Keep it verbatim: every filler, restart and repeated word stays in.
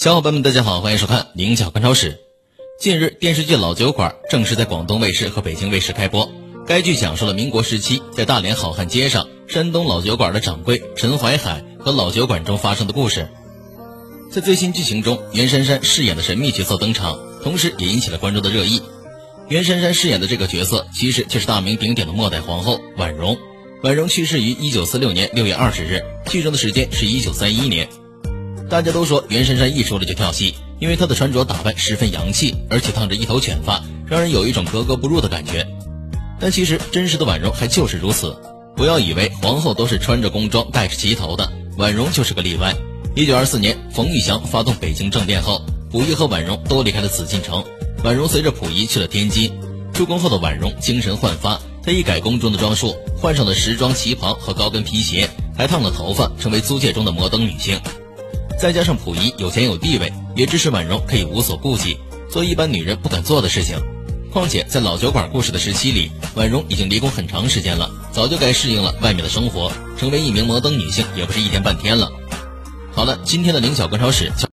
小伙伴们大家好，欢迎收看灵巧观超史。近日电视剧《老酒馆》正式在广东卫视和北京卫视开播。该剧讲述了民国时期在大连好汉街上山东老酒馆的掌柜陈怀海和老酒馆中发生的故事。在最新剧情中，袁姗姗饰演的神秘角色登场，同时也引起了观众的热议。袁姗姗饰演的这个角色其实就是大名鼎鼎的末代皇后婉容。婉容去世于一九四六年六月二十日，剧中的时间是一九三一年。大家都说袁姗姗一出来就跳戏，因为她的穿着打扮十分洋气，而且烫着一头卷发，让人有一种格格不入的感觉。但其实真实的婉容还就是如此，不要以为皇后都是穿着宫装戴着旗头的，婉容就是个例外。一九二四年，冯玉祥发动北京政变后，溥仪和婉容都离开了紫禁城，婉容随着溥仪去了天津。出宫后的婉容精神焕发，她一改宫中的装束，换上了时装旗袍和高跟皮鞋，还烫了头发，成为租界中的摩登女性。再加上溥仪有钱有地位，也支持婉容可以无所顾忌，做一般女人不敢做的事情。况且在老酒馆故事的时期里，婉容已经离宫很长时间了，早就该适应了外面的生活，成为一名摩登女性也不是一天半天了。好了，今天的灵巧观超史